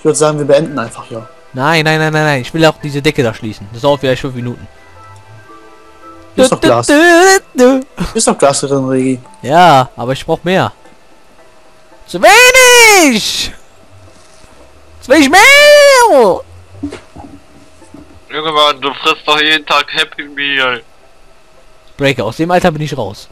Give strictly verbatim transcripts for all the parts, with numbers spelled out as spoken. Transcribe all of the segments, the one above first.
Ich würde sagen, wir beenden einfach hier. Nein, nein, nein, nein, nein. Ich will auch diese Decke da schließen. Das dauert vielleicht fünf Minuten. Ist doch Glas. Ist doch Glas drin, Regi. Ja, aber ich brauche mehr. Zu wenig! Zu wenig mehr! Junge Mann, du frisst doch jeden Tag Happy Meal. Breaker, aus dem Alter bin ich raus.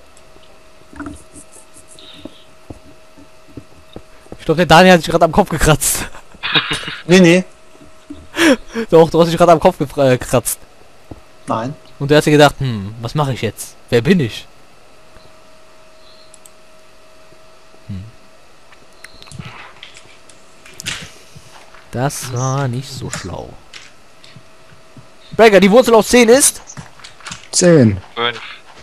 Ich glaube, der Daniel hat sich gerade am Kopf gekratzt. Nee, nee. Doch, du hast dich gerade am Kopf ge- äh, gekratzt. Nein. Und der hat sich gedacht, hm, was mache ich jetzt? Wer bin ich? Hm. Das war nicht so schlau. Breaker, die Wurzel aus zehn ist? zehn. Fünf.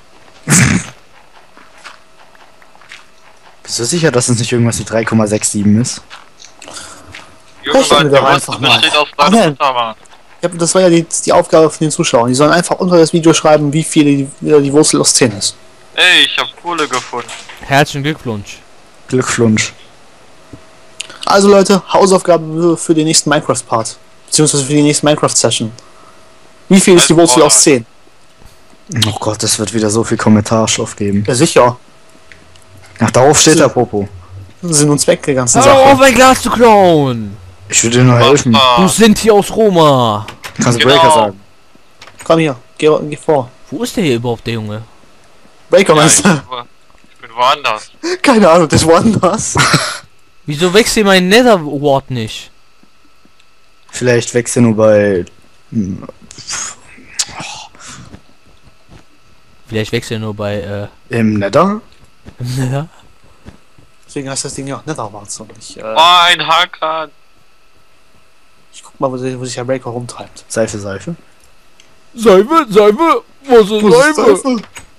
Bist du sicher, dass es nicht irgendwas wie drei Komma sechsundsiebzig ist? Junge Rechnen Mann, wir der doch Wurzel einfach mal. besteht aus Ach, deiner nein. Mutter, Mann. Ja, das war ja die, die Aufgabe von den Zuschauern. Die sollen einfach unter das Video schreiben, wie viel die, wie die Wurzel aus zehn ist. Ey, ich hab Kohle gefunden. Herzlichen Glückwunsch. Glückwunsch. Also Leute, Hausaufgabe für den nächsten Minecraft-Part. Beziehungsweise für die nächste Minecraft-Session. Wie viel ist die Wurzel aus zehn? Oh Gott, es wird wieder so viel Kommentarstoff geben. Ja, sicher. Ach, darauf steht der Popo. Sind uns weg, die ganzen Hör auf, Sachen. mein Glas zu klauen! Ich würde dir nur helfen. Du Bastard. sind hier aus Roma! Kannst du Genau. Breaker sagen? Komm hier, geh, geh vor. Wo ist der hier überhaupt, der Junge? Breaker, Ja, meinst ich, du? bin wo- ich bin woanders. Keine Ahnung, das woanders. Wieso wächst hier mein Nether Wart nicht? Vielleicht wächst er nur bei... hm, Vielleicht wächst er nur bei, äh, im Nether? im Nether? Deswegen heißt das Ding ja auch Netherwarts und ich, äh, Oh, ein Hakan. ich guck mal, wo, sich- wo sich der Breaker rumtreibt. Seife, Seife. Seife, Seife! Was ist Seife?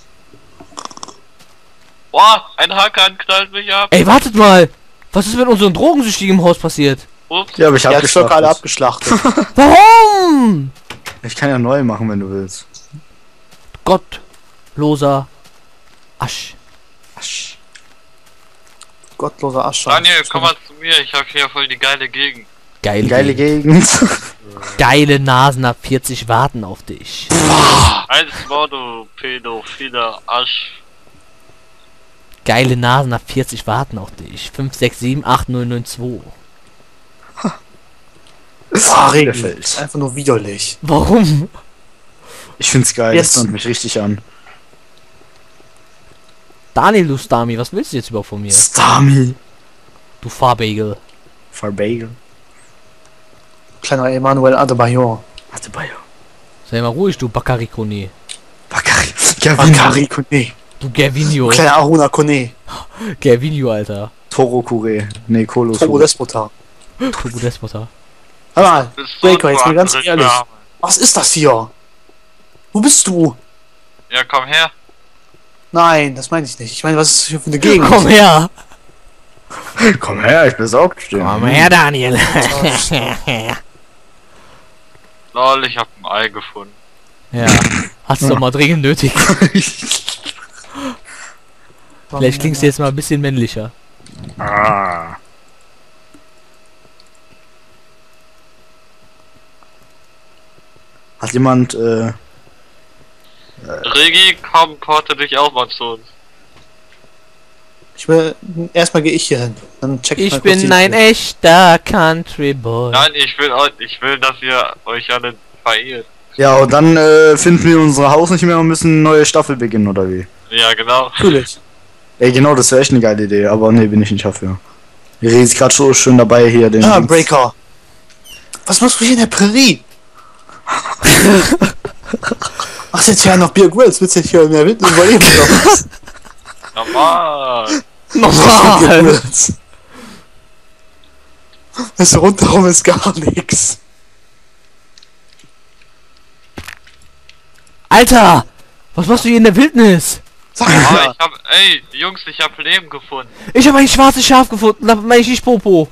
Boah, ein Hakan knallt mich ab. Ey, wartet mal! Was ist mit unserem Drogensüchtigen im Haus passiert? Ups. Ja, aber ich Der hab hat Stöcke alle abgeschlachtet. abgeschlachtet. Warum? Ich kann ja neu machen, wenn du willst. Gottloser Asch. Asch. Gottloser Asche. Daniel, komm mal zu mir. Ich hab hier voll die geile Gegend. Geile, Geile Gegend. Gegend. Geile Nasen ab vierzig warten auf dich. Eins war du pädophiler Asch. Geile Nasen ab vierzig warten auf dich. fünf sechs sieben acht null neun zwei. Ah, Regen. Gefällt. Einfach nur widerlich. Warum? Ich find's geil, Yes. das zündet mich richtig an. Daniel, du Stami, was willst du jetzt überhaupt von mir? Stami. Du Farbagel. Farbagel. Kleiner Emanuel Adebayor. Warte bei Sei mal ruhig, du Bakari Kone. Bakari. Gavin. Bakari Kone. Du Gervinho. Kleiner Aruna Kone. Gervinho, Alter. Toro Kure. Ne, Kolo. Turbo Despota. Turbo Despota. Hör mal, Bist so Breaker, jetzt mal ganz andere ehrlich. Name. Was ist das hier? Wo bist du? Ja, komm her. Nein, das meine ich nicht. Ich meine, was ist das hier für eine Gegend? Komm her! Komm her, ich besorgt dir. Komm her, Daniel! Lol, ich hab ein Ei gefunden. Ja, hast du doch mal dringend nötig. Vielleicht klingst du jetzt mal ein bisschen männlicher. Ah. Hat jemand, äh, Regi, komm, porte dich auch mal zu uns. Ich will, erstmal gehe ich hier hin. Dann check Ich mal kurz bin die- ein echter Country Boy. Nein, ich will euch, ich will, dass ihr euch alle verehrt. ja, und dann, äh, finden wir unser Haus nicht mehr und müssen eine neue Staffel beginnen, oder wie? Ja, genau. Natürlich. Ey, genau, das wäre echt eine geile Idee, aber nee, bin ich nicht dafür. Wir reden gerade so schön dabei hier, den... Ah, Breaker. Was machst du hier in der Prärie? Ach, jetzt ja noch Beer Grylls. Willst du jetzt hier in der Wildnis überleben? oder was? Normal. Beer Normal! Grylls. Das rundherum ist gar nichts. Alter! Was machst du hier in der Wildnis? Sag Ah, mal. ich hab, ey, Jungs, ich hab Leben gefunden. Ich habe ein schwarzes Schaf gefunden, da meine ich nicht Popo.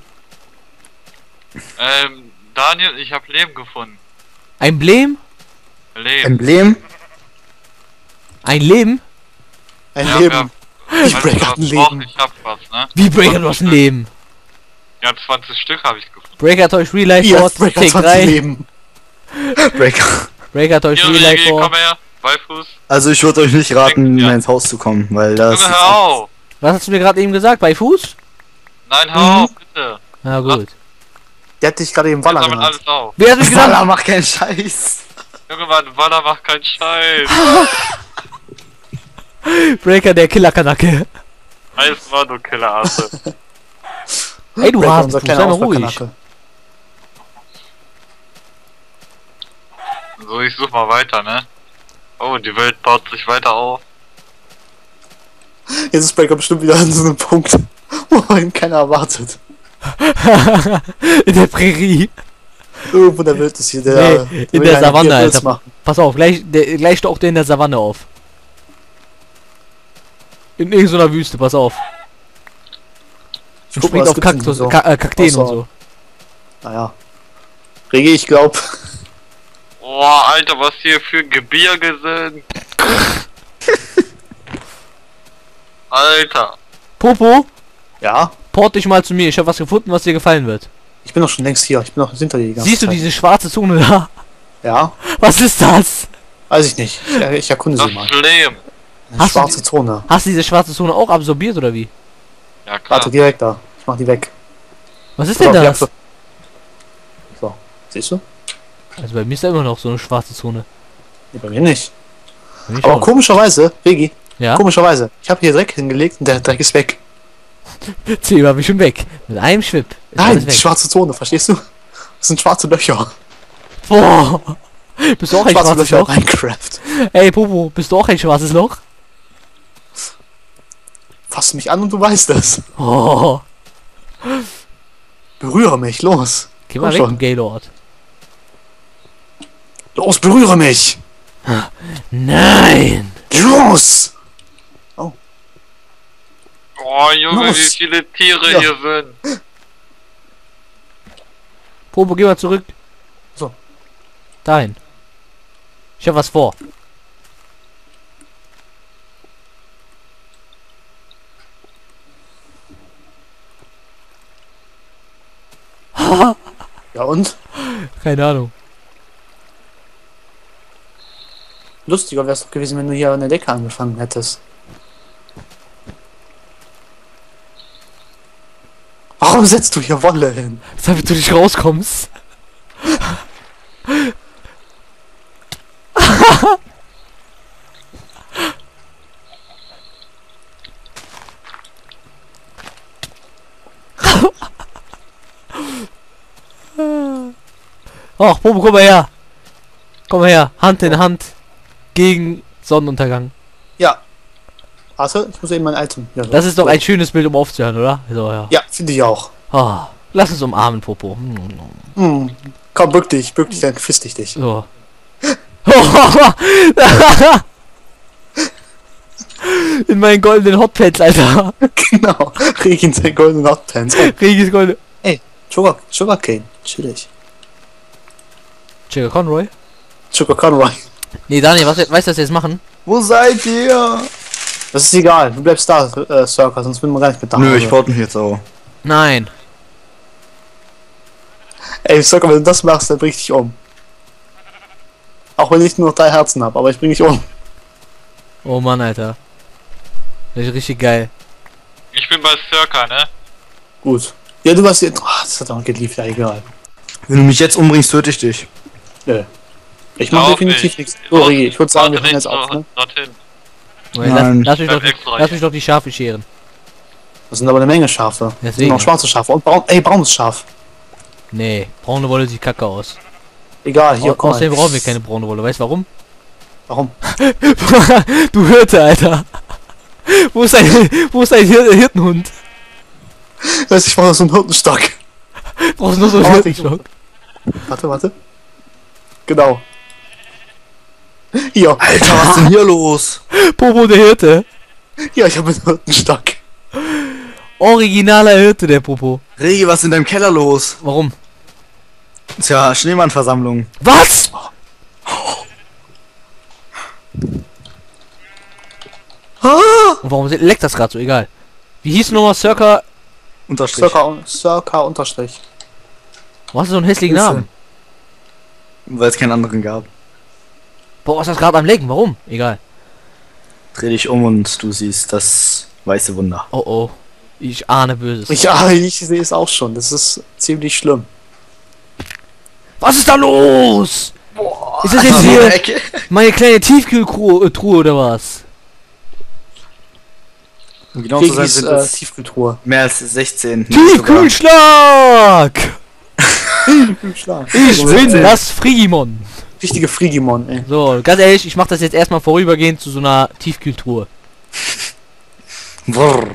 Ähm, Daniel, ich hab Leben gefunden. Ein Blem? Leben. Emblem? Ein Leben? Ein Ja, Leben. ja. Ich Also, Breaker was hat ein braucht, Leben. ich hab was, ne? Wie Breaker, du hast ein Leben. Ja, zwanzig Stück habe ich gefunden. Breaker Toys Real Life Hier, Board, Breaker Take zwanzig drei. Leben. Breaker. Breaker Toys Hier, Real Life Regi, komm Board. her. Beifuß. Also ich würde euch nicht raten, Ja. mehr ins Haus zu kommen, weil das... Junge, hör auf. Was hast du mir gerade eben gesagt? Bei Fuß? Nein, hör Mhm. auf, bitte. Na gut. Der hat dich gerade eben Jetzt Waller damit genannt. alles auf. Wer hat mich genannt? Walla, mach keinen Scheiß. Junge, Mann, Waller macht keinen Scheiß. Breaker, der Killer-Kanacke. Eismann, du Killerasse. Ey, du Breaker, hast unser sei kleiner mal ruhig. Aufwärkanacke. So, ich such mal weiter, ne? Oh, die Welt baut sich weiter auf. Jetzt ist Breaker bestimmt wieder an so einem Punkt, wo ihn keiner erwartet. In der Prärie. Irgendwo in der Welt ist hier der... Nee, der in will der einen Savanne, hier Pilz Alter. machen. Pass auf, gleich, der, gleich taucht der in der Savanne auf. In irgendeiner Wüste, pass auf. Und Guck mal, springt was auf gibt's denn Kaktus, so? Ka äh, Kakteen und Außer- so. Naja. Regi, ich glaub... Boah, Alter, was hier für Gebirge sind. Alter. Popo, Ja? port dich mal zu mir. Ich habe was gefunden, was dir gefallen wird. Ich bin doch schon längst hier. Ich bin doch hinter dir die ganze Siehst du Zeit. diese schwarze Zone da? Ja? Was ist das? Weiß ich nicht. Ich, ich erkunde Das sie mal. ist schlimm. Eine Hast du schwarze Zone. Hast du diese schwarze Zone auch absorbiert oder wie? Ja, klar. Warte, direkt da. Ich mach die weg. Was ist Pass denn auf, das? die Abs- So. Siehst du? Also bei mir ist da immer noch so eine schwarze Zone. Nee, bei mir nicht. Bei mir Aber schon. komischerweise, Regi, Ja? komischerweise, ich habe hier Dreck hingelegt und der Dreck ist weg. Zeh war mich schon weg. Mit einem Schwipp. Ist Nein, alles die weg. schwarze Zone, verstehst du? Das sind schwarze Löcher. Boah. Bist du auch ein Schwarze schwarzes Löcher Loch? Minecraft. Ey, Popo, bist du auch ein schwarzes Loch? Fass mich an und du weißt es. Oh. Berühre mich, los. Geh Komm mal weg, schon. du Gaylord. Los, berühre mich. Nein! Los. Boah, Junge, Los. wie viele Tiere Ja. hier sind. Popo, geh mal zurück. So. Dahin. Ich hab was vor. Ja und? Keine Ahnung. Lustiger wäre es doch gewesen, wenn du hier an der Decke angefangen hättest. Warum setzt du hier Wolle hin? Damit du nicht rauskommst. Ach, Popo, komm mal her. Komm mal her. Hand in Hand. Gegen Sonnenuntergang. Ja. Warte, ich muss eben mein Item. Ja, so. Das ist doch So. ein schönes Bild, um aufzuhören, oder? So, ja. Ja, finde ich auch. Ah, lass uns umarmen, Popo. Hm, Hm. Komm, bück dich, bück dich, dann fist ich dich. So. In meinen goldenen Hotpants, Alter. Genau. Regen sein goldenen Hotpants. Oh, Regis goldene. Sugar, Sugarcane. Chillig. Jigger Conroy? Sugar Conroy. Nee, Daniel, was, weißt du, was wir jetzt machen? Wo seid ihr? Das ist egal. Du bleibst da, äh, Circa, sonst bin wir gar nicht mit da. Nö, ich port mich jetzt auch. Nein. Ey, Circa, wenn du das machst, dann bring ich dich um. Auch wenn ich nur noch drei Herzen habe, aber ich bring dich um. Oh Mann, Alter. Das ist richtig geil. Ich bin bei Circa, ne? Gut. Ja, du warst jetzt. Oh, das hat auch geliefert, ja, egal. Wenn du mich jetzt umbringst, töte ich dich. Nö. Ich mach Glaub definitiv nicht. nichts. So, Regi, ich würde sagen, wir Warte hören nicht jetzt auf, so ne? dorthin. Lass, Nein. lass, mich doch, Bleib extra lass hier. mich doch die Schafe scheren. Das sind aber eine Menge Schafe. Das sind Deswegen. noch schwarze Schafe. Und braun. Ey, braunes Schaf. Nee, braune Wolle sieht kacke aus. Egal, hier, Au komm. außerdem brauchen wir keine braune Wolle. Weißt du warum? Warum? Du Hirte, Alter. Wo ist dein, wo ist dein Hir Hirtenhund? Weiß ich, brauche so einen Hirtenstock. Brauchst nur so einen Oh, Hirtenstock. Warte, warte. Genau. Hier. Alter, was ist denn hier los? Popo, der Hirte. Ja, ich habe einen Hirtenstock. Originaler Hirte, der Popo. Regi, was ist in deinem Keller los? Warum? Tja, Schneemannversammlung. Was? Und warum leckt das gerade so? Egal. Wie hieß nochmal Circa Unterstrich. Circa, circa Unterstrich. Du hast so einen hässlichen Grüße. Namen. Weil es keinen anderen gab. Boah, ist das gerade am Lecken? Warum? Egal. Dreh dich um und du siehst das weiße Wunder. Oh oh. Ich ahne Böses. Ja, ich sehe es auch schon. Das ist ziemlich schlimm. Was ist da los? Boah, Ist das jetzt so eine hier Ecke? meine kleine Tiefkühltruhe Truhe oder was? Um genau zu sein Regis sind äh, es Tiefkühltruhe. mehr als sechzehn. Tiefkühlschlag! Tiefkühlschlag. Ich So, bin äh, das Frigimon. richtige Frigimon, ey. So, ganz ehrlich, ich mach das jetzt erstmal vorübergehend zu so einer Tiefkühltruhe. Brrr.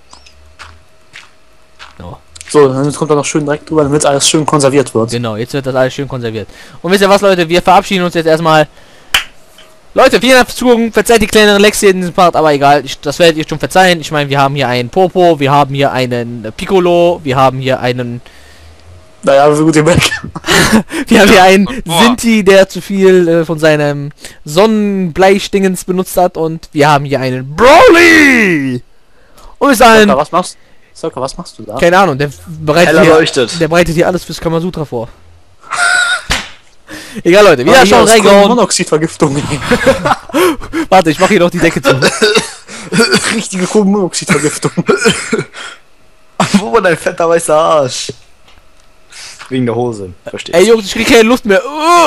So, So, dann kommt er noch schön direkt drüber, damit alles schön konserviert wird. genau, jetzt wird das alles schön konserviert. Und wisst ihr was, Leute, wir verabschieden uns jetzt erstmal. Leute, vielen Dank fürs Zugucken, verzeiht die kleineren Lecks hier in diesem Part, aber egal, ich, das werdet ihr schon verzeihen. Ich meine, wir haben hier einen Popo, wir haben hier einen Piccolo, wir haben hier einen... Naja, so gut ihr merkt. Wir haben hier einen Boah. Sinti, der zu viel äh, von seinem Sonnenbleichdingens benutzt hat, und wir haben hier einen Broly! Und bis dahin, Circa, was machst Circa, was machst du da? keine Ahnung, der bereitet, Heller hier, leuchtet. der bereitet hier alles fürs Kamasutra vor. Egal, Leute, Ja, wieder schon reingehauen. Monoxidvergiftung. Warte, ich mache hier noch die Decke zu. Richtige Kohlenmonoxidvergiftung. Wo war dein fetter weißer Arsch? Wegen der Hose, verstehe. Ey Jungs, ich krieg keine Luft mehr.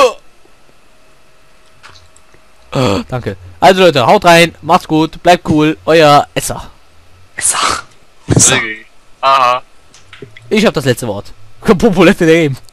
Uh. Uh, danke. Also Leute, haut rein, macht's gut, bleibt cool, euer Esser. Sag. Aha. Ich hab das letzte Wort. Popo left the game.